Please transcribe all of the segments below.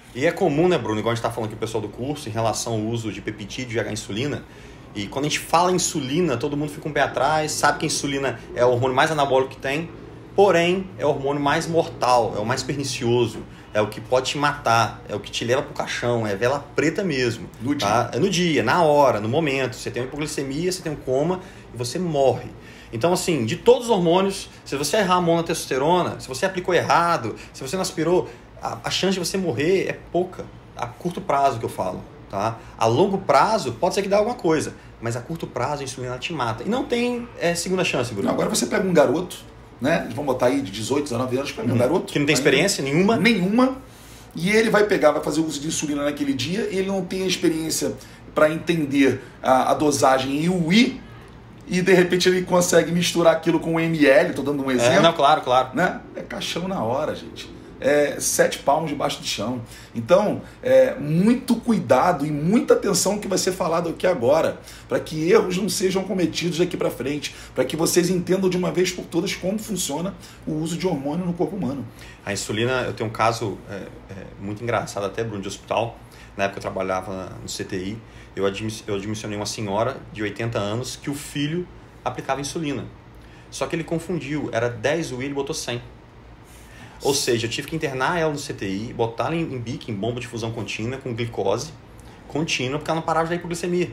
E é comum, né, Bruno, igual a gente está falando aqui o pessoal do curso, em relação ao uso de peptídeo e insulina. E quando a gente fala em insulina, todo mundo fica um pé atrás, sabe que a insulina é o hormônio mais anabólico que tem, porém é o hormônio mais mortal, é o mais pernicioso, é o que pode te matar, é o que te leva pro caixão, é vela preta mesmo. No tá? dia. É no dia, na hora, no momento. Você tem uma hipoglicemia, você tem um coma e você morre. Então, assim, de todos os hormônios, se você errar a monotestosterona, se você aplicou errado, se você não aspirou, a chance de você morrer é pouca. A curto prazo que eu falo. Tá? A longo prazo pode ser que dê alguma coisa, mas a curto prazo a insulina te mata. E não tem segunda chance, Bruno. Agora você pega um garoto, né? Vamos botar aí de 18, 19 anos, para um garoto. Que não tem experiência nenhuma. Nenhuma. E ele vai pegar, vai fazer uso de insulina naquele dia e ele não tem a experiência para entender a dosagem e o I, e de repente ele consegue misturar aquilo com o ml, estou dando um exemplo. Não, claro, claro. Né? É caixão na hora, gente. 7 palmos debaixo do chão. Então, muito cuidado e muita atenção que vai ser falado aqui agora, para que erros não sejam cometidos daqui para frente, para que vocês entendam de uma vez por todas como funciona o uso de hormônio no corpo humano. A insulina, eu tenho um caso muito engraçado até, Bruno, de hospital. Na época eu trabalhava no CTI, eu admissionei uma senhora de 80 anos que o filho aplicava insulina. Só que ele confundiu, era 10 Will e botou 100. Ou seja, eu tive que internar ela no CTI, botar ela em BIC, em bomba de fusão contínua, com glicose contínua, porque ela não parava de dar hipoglicemia.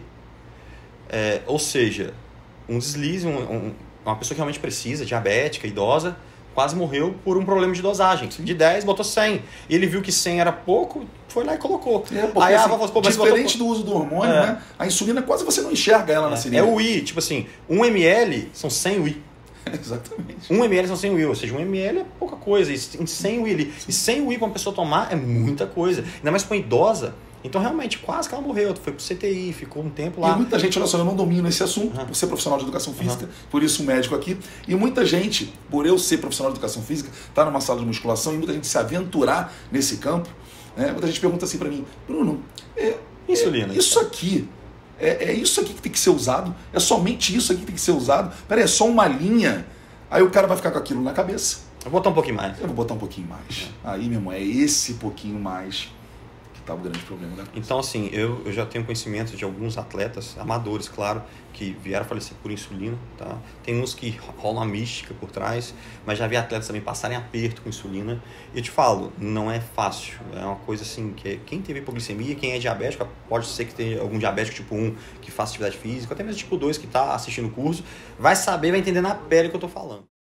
Ou seja, um deslize, uma pessoa que realmente precisa, diabética, idosa, quase morreu por um problema de dosagem. De 10, botou 100. E ele viu que 100 era pouco, foi lá e colocou. Aí a avó falou, diferente do uso do hormônio, né? A insulina quase você não enxerga ela na seringa. É o I, tipo assim, 1 ml são 100 UI. Exatamente. 1 ml são 100 UI, ou seja, 1 ml é pouca coisa. E 100 UI, e 100 UI para uma pessoa tomar é muita coisa. Ainda mais para uma idosa. Então, realmente, quase que ela morreu. Foi pro CTI, ficou um tempo lá. E muita gente, olha só, eu não domino esse assunto, por ser profissional de educação física, por isso um médico aqui. E muita gente, por eu ser profissional de educação física, tá numa sala de musculação e muita gente se aventurar nesse campo, né? Muita gente pergunta assim para mim, Bruno, insulina. Isso aqui... É isso aqui que tem que ser usado? É somente isso aqui que tem que ser usado? Peraí, é só uma linha? Aí o cara vai ficar com aquilo na cabeça. Eu vou botar um pouquinho mais. Eu vou botar um pouquinho mais. Aí, meu irmão, é esse pouquinho mais que tá o grande problema, né? Então, assim, eu já tenho conhecimento de alguns atletas, amadores, claro, que vieram a falecer por insulina, tá? Tem uns que rolam a mística por trás, mas já vi atletas também passarem aperto com insulina. E eu te falo, não é fácil. É uma coisa assim, que quem teve hipoglicemia, quem é diabético, pode ser que tenha algum diabético tipo 1 que faça atividade física, até mesmo tipo 2 que está assistindo o curso, vai saber, vai entender na pele o que eu tô falando.